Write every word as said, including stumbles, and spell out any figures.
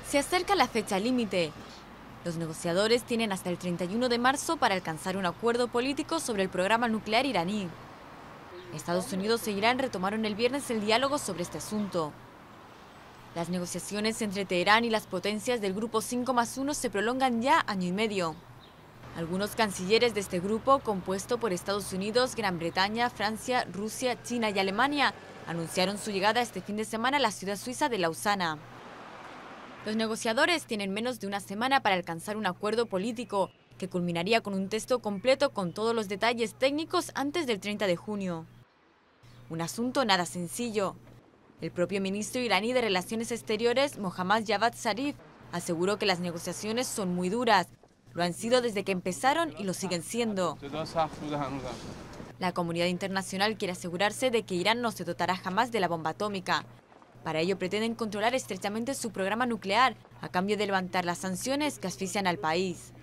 Se acerca la fecha límite. Los negociadores tienen hasta el treinta y uno de marzo para alcanzar un acuerdo político sobre el programa nuclear iraní. Estados Unidos e Irán retomaron el viernes el diálogo sobre este asunto. Las negociaciones entre Teherán y las potencias del Grupo cinco más uno se prolongan ya año y medio. Algunos cancilleres de este grupo, compuesto por Estados Unidos, Gran Bretaña, Francia, Rusia, China y Alemania, anunciaron su llegada este fin de semana a la ciudad suiza de Lausana. Los negociadores tienen menos de una semana para alcanzar un acuerdo político, que culminaría con un texto completo con todos los detalles técnicos antes del treinta de junio. Un asunto nada sencillo. El propio ministro iraní de Relaciones Exteriores, Mohammad Javad Zarif, aseguró que las negociaciones son muy duras. Lo han sido desde que empezaron y lo siguen siendo. La comunidad internacional quiere asegurarse de que Irán no se dotará jamás de la bomba atómica. Para ello pretenden controlar estrechamente su programa nuclear, a cambio de levantar las sanciones que asfixian al país.